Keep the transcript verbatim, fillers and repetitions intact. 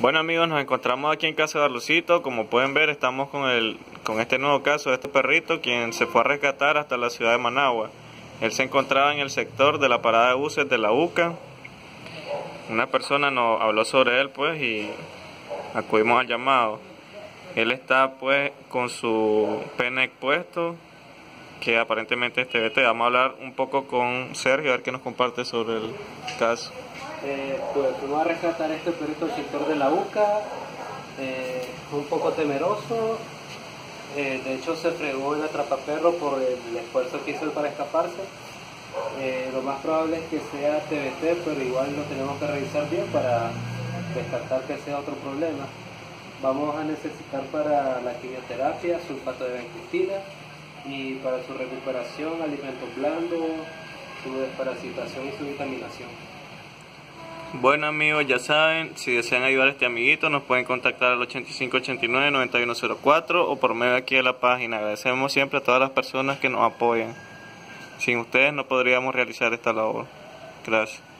Bueno amigos, nos encontramos aquí en casa de Arlucito. Como pueden ver, estamos con el con este nuevo caso de este perrito, quien se fue a rescatar hasta la ciudad de Managua. Él se encontraba en el sector de la parada de buses de la U C A. Una persona nos habló sobre él pues y acudimos al llamado. Él está pues con su pene puesto, que aparentemente es T B T. Vamos a hablar un poco con Sergio a ver qué nos comparte sobre el caso. Eh, pues fuimos a rescatar este perrito del sector de la U C A, eh, un poco temeroso, eh, de hecho se fregó en el atrapaperro por el esfuerzo que hizo para escaparse. Eh, lo más probable es que sea T B T, pero igual lo tenemos que revisar bien para descartar que sea otro problema. Vamos a necesitar para la quimioterapia sulfato de bencristina y para su recuperación alimentos blandos, su desparasitación y su vitaminación. Bueno amigos, ya saben, si desean ayudar a este amiguito nos pueden contactar al ochenta y cinco ochenta y nueve noventa y uno cero cuatro o por medio aquí de la página. Agradecemos siempre a todas las personas que nos apoyan. Sin ustedes no podríamos realizar esta labor. Gracias.